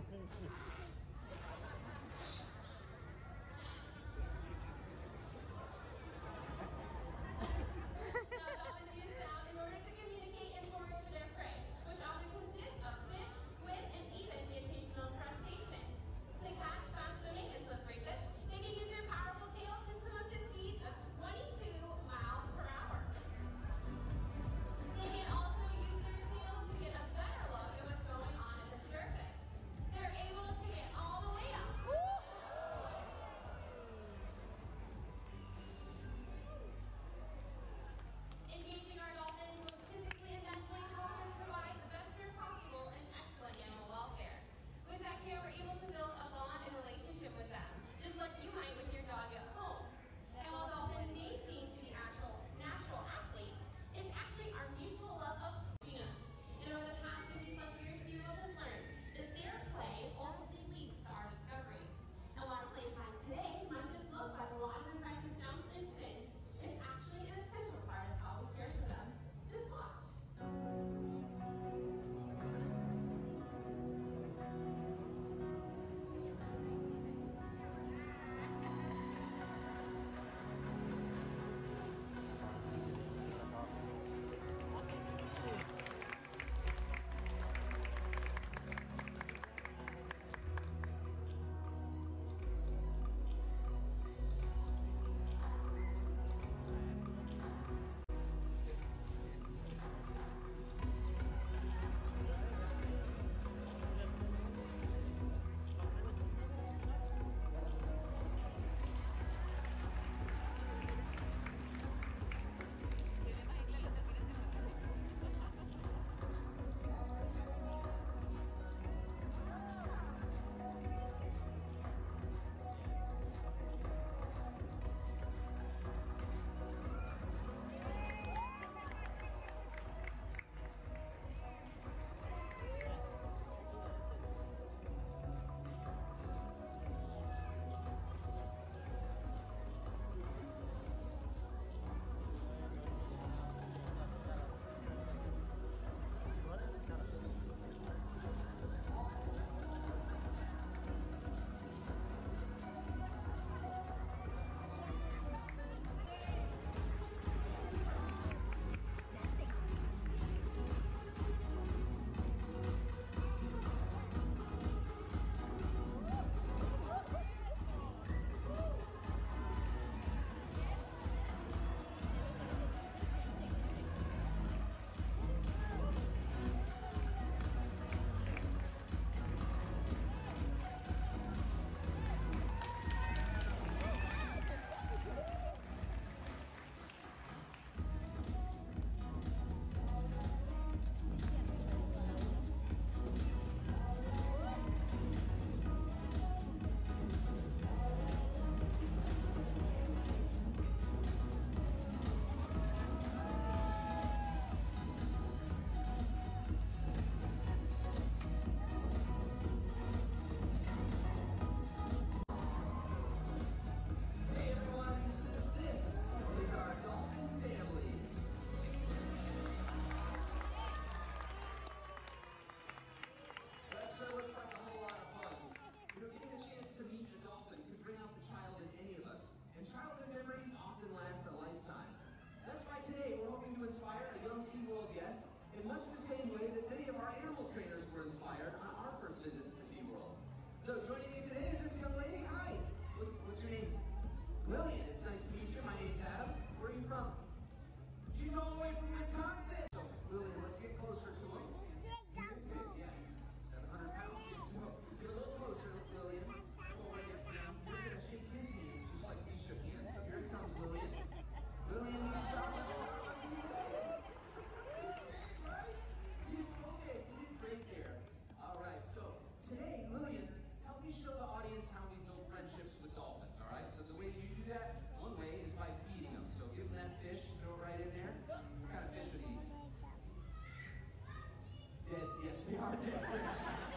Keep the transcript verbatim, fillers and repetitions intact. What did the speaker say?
dolphins use sound in order to communicate information to their prey, which often consists of fish, squid, and even the occasional crustacean. To catch fast-swimming and slippery fish, they can use their powerful tails to swim up to speeds of twenty-two miles per hour. They can also use their tails to get a better look at what's going on at the surface. They're able to get all the way up. Engaging our dolphins both physically and mentally helps us provide the best care possible and excellent animal welfare. With that care, we're able to build a bond and relationship with them, just like you might with your dog at home. And while dolphins may seem to be actual natural athletes, it's actually our mutual love of us. And over the past fifty plus years, SeaWorld has learned that their play ultimately leads to our discoveries. And while our playtime today might just look like a lot of impressive jumps and spins, it's actually an essential part of how we care for them. Just watch. And childhood memories often last a lifetime. That's why today we're hoping to inspire a young SeaWorld guest in much the same way that many of our animal trainers were inspired on our first visits to SeaWorld. So joining me today is this young lady. Hi, what's, what's your name? Lillian, it's nice to meet you. My name's Adam. Where are you from? She's all the way from Wisconsin. So Lillian, let's get closer to him. Yeah, he's seven hundred pounds. So get a little closer, Lillian. Before we get down, we're gonna shake his hand just like we shook hands. So here comes Lillian. Lillian needs Starbucks. Right? He's so big. You did great there. All right. So today, Lillian, help me show the audience how we build friendships with dolphins. All right. So the way you do that, one way is by feeding them. So give them that fish. Throw it right in there. What kind of fish are these? Dead. Yes, they are dead fish.